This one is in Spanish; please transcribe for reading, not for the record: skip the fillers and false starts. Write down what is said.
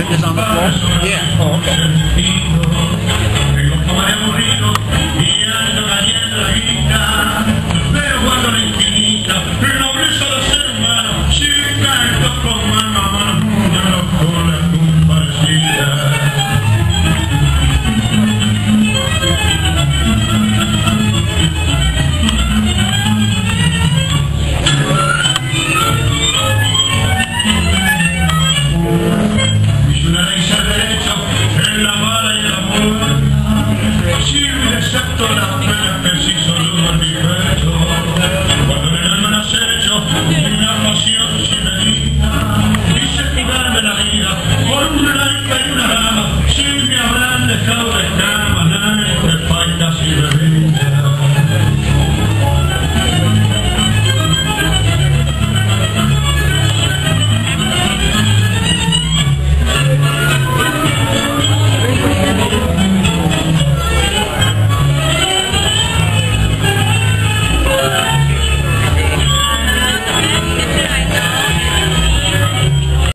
It's on the floor? Yeah. Oh, okay. Pero cuando la infinita, la nobleza de ser humano, si canto con mano